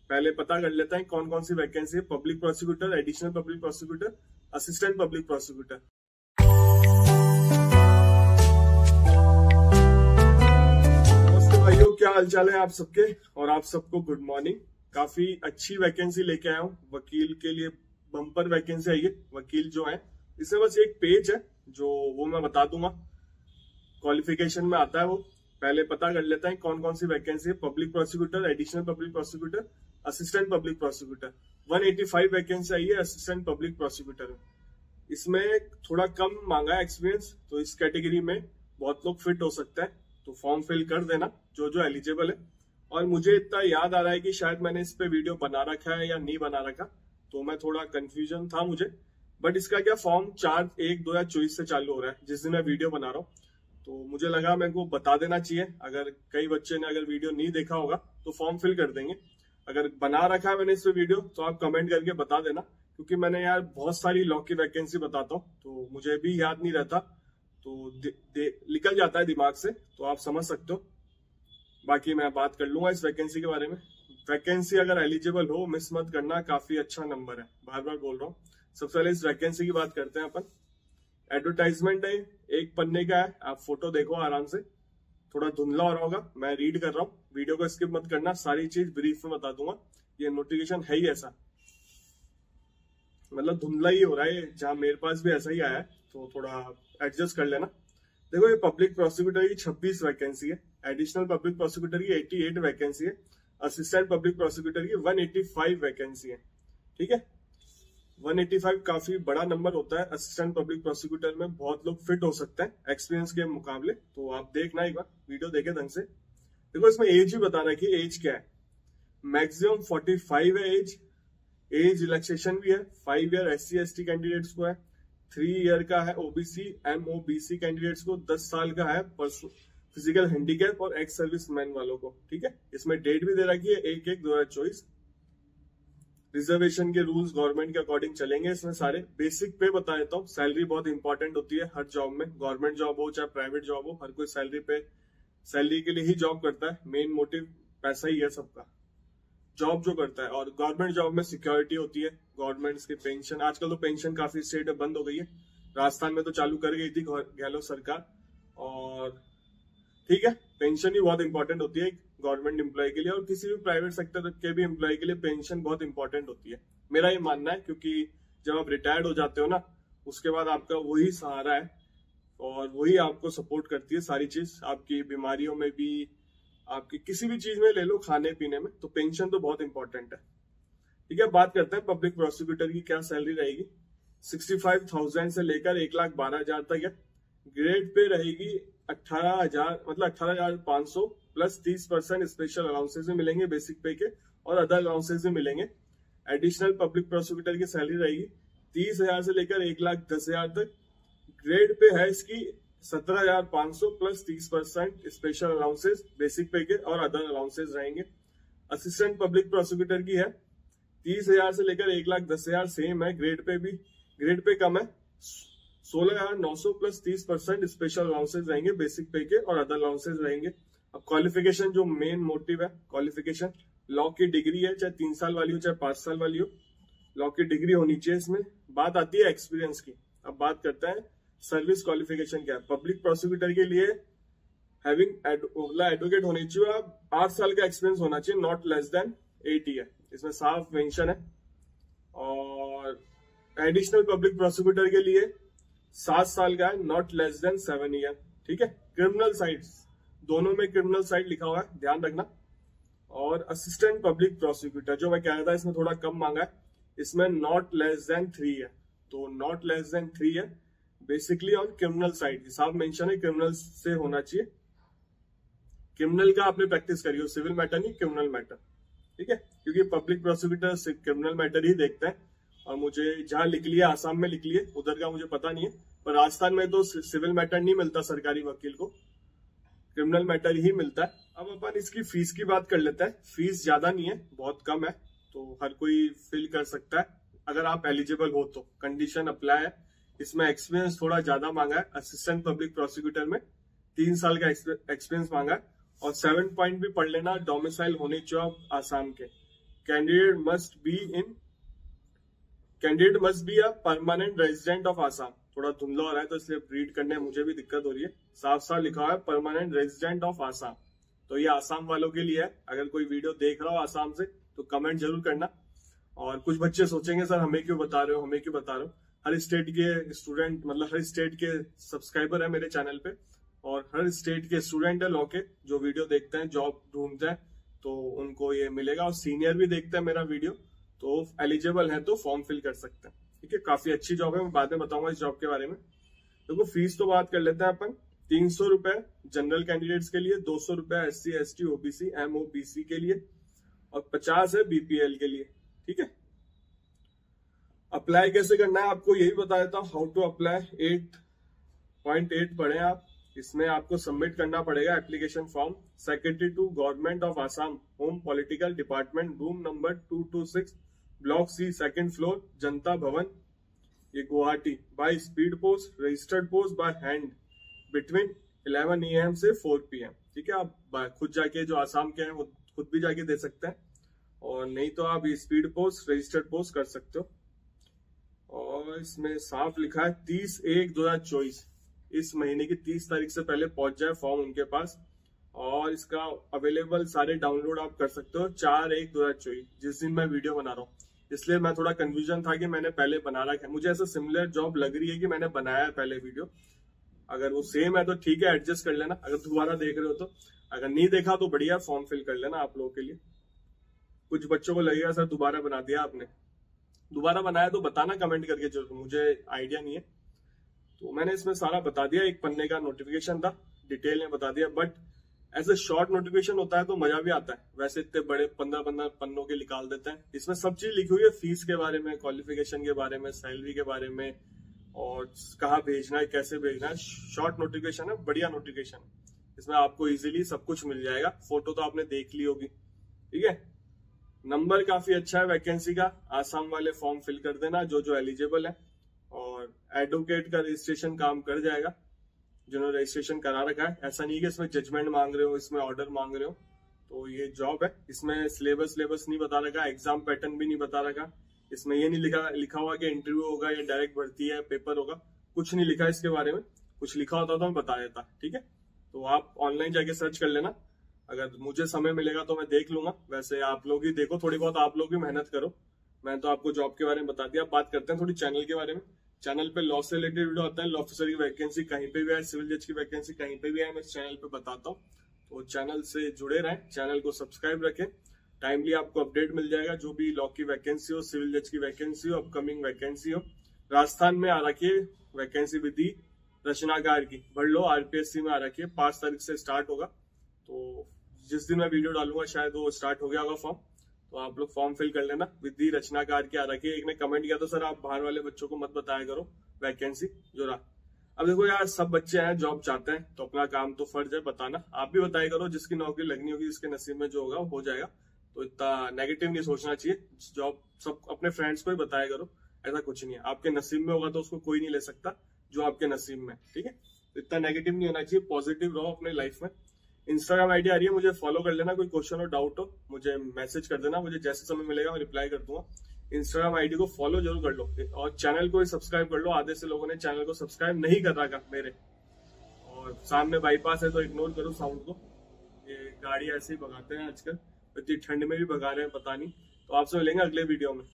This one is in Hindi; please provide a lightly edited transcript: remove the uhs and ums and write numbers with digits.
पहले पता कर लेते हैं कौन कौन सी वैकेंसी है। Public prosecutor, additional public prosecutor, assistant public prosecutor. नमस्ते भाइयों, क्या हालचाल है आप सबके, और आप सबको गुड मॉर्निंग। काफी अच्छी वैकेंसी लेके आया हूँ वकील के लिए। बम्पर वैकेंसी आई है। वकील जो है इसमें बस एक पेज है जो वो मैं बता दूंगा, क्वालिफिकेशन में आता है वो। पहले पता कर लेते हैं कौन कौन सी वैकेंसी है। Public prosecutor, additional public prosecutor, assistant public prosecutor. 185 vacancy आई है असिस्टेंट पब्लिक प्रोसिक्यूटर में। इसमें थोड़ा कम मांगा है एक्सपीरियंस, तो इस कैटेगरी में बहुत लोग फिट हो सकते हैं। तो फॉर्म फिल कर देना जो एलिजिबल है। और मुझे इतना याद आ रहा है कि शायद मैंने इस पे वीडियो बना रखा है या नहीं बना रखा, तो मैं थोड़ा कंफ्यूजन था मुझे। बट इसका क्या फॉर्म 4/1/2024 से चालू हो रहा है जिस दिन मैं वीडियो बना रहा हूँ। तो मुझे लगा मेरे को बता देना चाहिए। अगर कई बच्चे ने अगर वीडियो नहीं देखा होगा तो फॉर्म फिल कर देंगे। अगर बना रखा है मैंने इस पे वीडियो तो आप कमेंट करके बता देना, क्योंकि मैंने यार बहुत सारी लॉ की वैकेंसी बताता हूँ तो मुझे भी याद नहीं रहता, तो निकल जाता है दिमाग से, तो आप समझ सकते हो। बाकी मैं बात कर लूंगा इस वैकेंसी के बारे में। वैकेंसी अगर एलिजिबल हो मिस मत करना, काफी अच्छा नंबर है, बार बार बोल रहा हूँ। सबसे पहले इस वैकेंसी की बात करते हैं अपन। एडवर्टाइजमेंट है, एक पन्ने का है, आप फोटो देखो आराम से। थोड़ा धुंधला हो रहा होगा, मैं रीड कर रहा हूँ, वीडियो को स्किप मत करना, सारी चीज ब्रीफ में बता दूंगा। ये नोटिफिकेशन है ही ऐसा, मतलब धुंधला ही हो रहा है, जहां मेरे पास भी ऐसा ही आया है, तो थोड़ा एडजस्ट कर लेना। देखो, ये पब्लिक प्रोसिक्यूटर की 26 वैकेंसी है, एडिशनल पब्लिक प्रोसिक्यूटर की 88 वैकेंसी है, असिस्टेंट पब्लिक प्रोसिक्यूटर की 185 वैकेंसी है। ठीक है, 185 काफी बड़ा नंबर होता है। असिस्टेंट पब्लिक प्रोसिक्यूटर में बहुत लोग फिट हो सकते हैं एक्सपीरियंस के मुकाबले, तो आप देखना एक बार, वीडियो देखे ढंग से। देखो, इसमें एज भी बता रखी है, एज क्या है। मैक्सिमम 45 है एज रिलैक्सेशन भी है। 5 ईयर SC/ST कैंडिडेट्स को है, 3 ईयर का है OBC MOBC कैंडिडेट्स को, 10 साल का है फिजिकल हैंडीकैप और एक्स सर्विस मैन वालों को। ठीक है, इसमें डेट भी दे रखी है 1/1/2024। रिजर्वेशन के रूल्स गवर्नमेंट के अकॉर्डिंग चलेंगे इसमें सारे। बेसिक पे बता देता हूँ। सैलरी बहुत इंपॉर्टेंट होती है हर जॉब में, गवर्नमेंट जॉब हो चाहे प्राइवेट जॉब हो, हर कोई सैलरी के लिए ही जॉब करता है। मेन मोटिव पैसा ही है सबका, जॉब जो करता है। और गवर्नमेंट जॉब में सिक्योरिटी होती है, गवर्नमेंट की पेंशन। आजकल तो पेंशन काफी स्टेट में बंद हो गई है, राजस्थान में तो चालू कर गई थी गहलोत सरकार। और ठीक है, पेंशन ही बहुत इंपॉर्टेंट होती है गवर्नमेंट एम्प्लॉय के लिए, और किसी भी प्राइवेट सेक्टर के भी एम्प्लॉय के लिए पेंशन बहुत इंपॉर्टेंट होती है, मेरा ये मानना है। क्योंकि जब आप रिटायर्ड हो जाते हो ना, उसके बाद आपका वही सहारा है और वही आपको सपोर्ट करती है सारी चीज, आपकी बीमारियों में भी, आपकी किसी भी चीज में ले लो, खाने पीने में, तो पेंशन तो बहुत इंपॉर्टेंट है। ठीक है, बात करते हैं पब्लिक प्रोसिक्यूटर की क्या सैलरी रहेगी। 65,000 से लेकर 1,12,000 तक है। ग्रेड पे रहेगी 18,000, मतलब 18,500 प्लस 30% स्पेशल अलाउंसेस भी मिलेंगे बेसिक पे के, और अदर अलाउंसेस भी मिलेंगे। एडिशनल पब्लिक प्रोसिक्यूटर की सैलरी रहेगी 30,000 से लेकर 1,10,000 तक। ग्रेड पे है इसकी 17,500 plus 30% special allowances basic pay के, और अदर अलाउंसेस रहेंगे। असिस्टेंट पब्लिक प्रोसिक्यूटर की है 30,000 से लेकर 1,10,000, सेम है। ग्रेड पे भी, ग्रेड पे कम है, 16,900 प्लस 30% स्पेशल अलाउंसेस रहेंगे बेसिक पे के, और अदर अलाउंसेस रहेंगे। अब क्वालिफिकेशन जो मेन मोटिव है, क्वालिफिकेशन लॉ की डिग्री है, चाहे 3 साल वाली हो चाहे 5 साल वाली हो, लॉ की डिग्री होनी चाहिए। इसमें बात आती है एक्सपीरियंस की। अब बात करते हैं सर्विस क्वालिफिकेशन क्या है। पब्लिक प्रोसिक्यूटर के लिए हैविंग एडवोकेट होनी चाहिए, आप 8 साल का एक्सपीरियंस होना चाहिए, नॉट लेस देन 8 ईयर, इसमें साफ मेंशन है। और एडिशनल पब्लिक प्रोसिक्यूटर के लिए 7 साल का है, नॉट लेस देन 7 ईयर। ठीक है, क्रिमिनल साइड, दोनों में क्रिमिनल साइड लिखा हुआ है, ध्यान रखना। और असिस्टेंट पब्लिक प्रोसिक्यूटर जो मैं कह रहा था, इसमें थोड़ा कम मांगा है, इसमें नॉट लेस देन 3 है, तो नॉट लेस देन 3 है। बेसिकली ऑन क्रिमिनल साइड, साफ मेंशन है क्रिमिनल से होना चाहिए। क्रिमिनल का आपने प्रैक्टिस करी हो, सिविल मैटर नहीं, क्रिमिनल मैटर। ठीक है, क्योंकि पब्लिक प्रोसिक्यूटर क्रिमिनल मैटर ही देखते हैं। और मुझे जहां लिख लिया, आसाम में लिख लिए, उधर का मुझे पता नहीं है, पर राजस्थान में तो सिविल मैटर नहीं मिलता सरकारी वकील को, क्रिमिनल मैटर ही मिलता है। अब अपन इसकी फीस की बात कर लेते हैं। फीस ज्यादा नहीं है, बहुत कम है, तो हर कोई फिल कर सकता है अगर आप एलिजिबल हो तो। कंडीशन अप्लाई है। इसमें एक्सपीरियंस थोड़ा ज्यादा मांगा है। असिस्टेंट पब्लिक प्रोसिक्यूटर में 3 साल का एक्सपीरियंस मांगा है, और 7 पॉइंट भी पढ़ लेना, डोमिसाइल होने चाहिए आसाम के। Candidate must be a permanent resident of Assam. थोड़ा धुंधला हो रहा है तो इसलिए रीड करने में मुझे भी दिक्कत हो रही है। साफ साफ लिखा हुआ है परमानेंट रेजिडेंट ऑफ आसाम, तो ये आसाम वालों के लिए है। अगर कोई वीडियो देख रहा हो आसाम से तो कमेंट जरूर करना। और कुछ बच्चे सोचेंगे सर हमें क्यों बता रहे हो, हर स्टेट के स्टूडेंट, मतलब हर स्टेट के सब्सक्राइबर है मेरे चैनल पे, और हर स्टेट के स्टूडेंट है लॉ के जो वीडियो देखते हैं, जॉब ढूंढते हैं, तो उनको ये मिलेगा। और सीनियर भी देखते हैं मेरा वीडियो, तो एलिजिबल है तो फॉर्म फिल कर सकते हैं। ठीक है, काफी अच्छी जॉब है, मैं बाद में बताऊंगा इस जॉब के बारे में। देखो फीस तो बात कर लेते हैं अपन। 300 रुपए जनरल कैंडिडेट्स के लिए, 200 रुपए SC ST OBC MOBC के लिए, और 50 है BPL के लिए। ठीक है, अप्लाई कैसे करना है आपको यही बता देता हूँ। हाउ टू अप्लाई 8.8 पढ़े आप। इसमें आपको सबमिट करना पड़ेगा application form, secretary to government of Assam, home political department, room number 226, block C, 2nd floor, Janata Bhavan, ये Guwahati, by speed post, registered post by hand, between 11 AM से 4 PM। ठीक है, आप खुद जाके जो आसाम के हैं वो खुद भी जाके दे सकते हैं, और नहीं तो आप ये स्पीड पोस्ट, रजिस्टर्ड पोस्ट कर सकते हो। और इसमें साफ लिखा है 30/1/2024, इस महीने की 30 तारीख से पहले पहुंच जाए फॉर्म उनके पास। और इसका अवेलेबल सारे डाउनलोड आप कर सकते हो 4/1/2024, जिस दिन मैं वीडियो बना रहा हूँ। इसलिए मैं थोड़ा कंफ्यूजन था कि मैंने पहले बना रखा है, मुझे ऐसा सिमिलर जॉब लग रही है कि मैंने बनाया है पहले वीडियो। अगर वो सेम है तो ठीक है, एडजस्ट कर लेना अगर दोबारा देख रहे हो तो। अगर नहीं देखा तो बढ़िया, फॉर्म फिल कर लेना आप लोगों के लिए। कुछ बच्चों को लगेगा सर दोबारा बना दिया आपने, दोबारा बनाया तो बताना कमेंट करके, जरूर, मुझे आइडिया नहीं है। तो मैंने इसमें सारा बता दिया, एक पन्ने का नोटिफिकेशन था, डिटेल में बता दिया। बट ऐसे शॉर्ट नोटिफिकेशन होता है तो मजा भी आता है, वैसे इतने बड़े 15 पन्नों के निकाल देते हैं। इसमें सब चीज लिखी हुई है, फीस के बारे में, क्वालिफिकेशन के बारे में, सैलरी के बारे में, और कहाँ भेजना है, कैसे भेजना है। शॉर्ट नोटिफिकेशन है, बढ़िया नोटिफिकेशन, इसमें आपको इजीली सब कुछ मिल जाएगा। फोटो तो आपने देख ली होगी। ठीक है, नंबर काफी अच्छा है वैकेंसी का। आसाम वाले फॉर्म फिल कर देना जो एलिजिबल है, और एडवोकेट का रजिस्ट्रेशन काम कर जाएगा जिन्होंने रजिस्ट्रेशन करा रखा है। ऐसा नहीं कि इसमें जजमेंट मांग रहे हो, इसमें ऑर्डर मांग रहे हो। तो ये जॉब है, इसमें सिलेबस नहीं बता रखा, एग्जाम पैटर्न भी नहीं बता रखा। इसमें ये नहीं लिखा हुआ कि इंटरव्यू होगा या डायरेक्ट भर्ती है, पेपर होगा, कुछ नहीं लिखा इसके बारे में। कुछ लिखा होता तो मैं बता देता। ठीक है, तो आप ऑनलाइन जाके सर्च कर लेना, अगर मुझे समय मिलेगा तो मैं देख लूंगा। वैसे आप लोग ही देखो, थोड़ी बहुत आप लोग भी मेहनत करो। मैं तो आपको जॉब के बारे में बता दिया। बात करते हैं थोड़ी चैनल के बारे में। चैनल पे लॉ से रिलेटेड वीडियो आता है, लॉ ऑफिसर की वैकेंसी कहीं पे भी है, सिविल जज की वैकेंसी कहीं पे भी है, मैं इस चैनल पे बताता हूँ। तो चैनल से जुड़े रहें, चैनल को सब्सक्राइब रखें, टाइमली आपको अपडेट मिल जाएगा। जो भी लॉ की वैकेंसी हो, सिविल जज की वैकेंसी हो, अपकमिंग वैकेंसी हो। राजस्थान में आ रखी है वैकेंसी विधि रचनाकार की, भर लो, RPSC में आ रखी है, 5 तारीख से स्टार्ट होगा। तो जिस दिन मैं वीडियो डालूंगा शायद वो स्टार्ट हो गया होगा फॉर्म, तो आप लोग फॉर्म फिल कर लेना। विधि रचनाकार की आ रखी है। एक ने कमेंट किया था सर आप बाहर वाले बच्चों को मत बताया करो वैकेंसी जो रहा। अब देखो यार, सब बच्चे हैं जॉब चाहते हैं, तो अपना काम तो फर्ज है बताना। आप भी बताया करो, जिसकी नौकरी लगनी होगी, जिसके नसीब में जो होगा हो जाएगा। तो इतना नेगेटिव नहीं सोचना चाहिए। जॉब सब अपने फ्रेंड्स को ही बताया करो, ऐसा कुछ नहीं है। आपके नसीब में होगा तो उसको कोई नहीं ले सकता जो आपके नसीब में। ठीक है, इतना नेगेटिव नहीं होना चाहिए, पॉजिटिव रहो अपने लाइफ में। इंस्टाग्राम आईडी आ रही है, मुझे फॉलो कर लेना। कोई क्वेश्चन हो, डाउट हो, मुझे मैसेज कर देना, मुझे जैसे समय मिलेगा मैं रिप्लाई कर दूंगा। इंस्टाग्राम आईडी को फॉलो जरूर कर लो, और चैनल को भी सब्सक्राइब कर लो। आधे से लोगों ने चैनल को सब्सक्राइब नहीं कर रखा मेरे, और सामने बाईपास है तो इग्नोर करो साउंड को। ये गाड़ी ऐसे ही भगाते हैं आजकल, इतनी ठंड में भी भगा रहे हैं पता नहीं। तो आपसे मिलेंगे अगले वीडियो में।